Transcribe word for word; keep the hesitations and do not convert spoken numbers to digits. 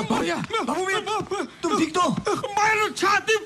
भाग्या, बाबू भी तुम ठीक तो? मैं छाती